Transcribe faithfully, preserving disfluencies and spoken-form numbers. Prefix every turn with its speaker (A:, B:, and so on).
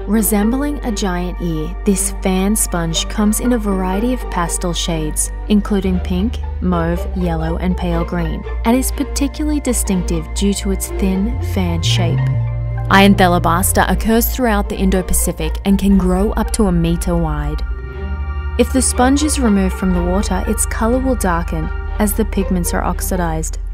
A: Resembling a giant ear, this fan sponge comes in a variety of pastel shades, including pink, mauve, yellow, and pale green, and is particularly distinctive due to its thin fan shape. Ianthellobasta occurs throughout the Indo-Pacific and can grow up to a metre wide. If the sponge is removed from the water, its colour will darken as the pigments are oxidised.